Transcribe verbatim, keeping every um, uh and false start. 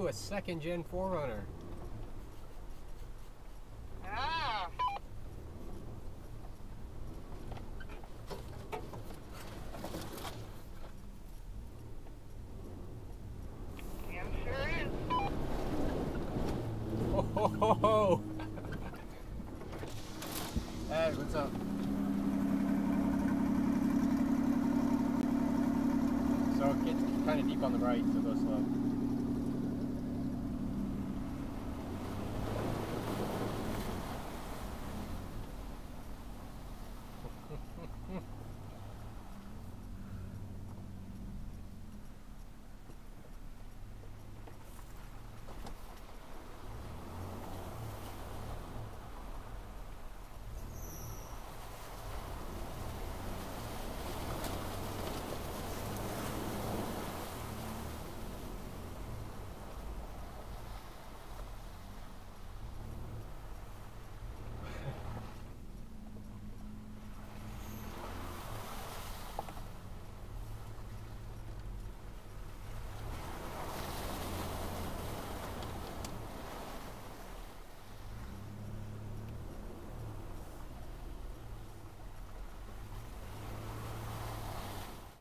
a second gen four runner. Ah. Yeah, sure is. Oh ho ho ho! Hey, what's up? So it gets kind of deep on the right, so go slow.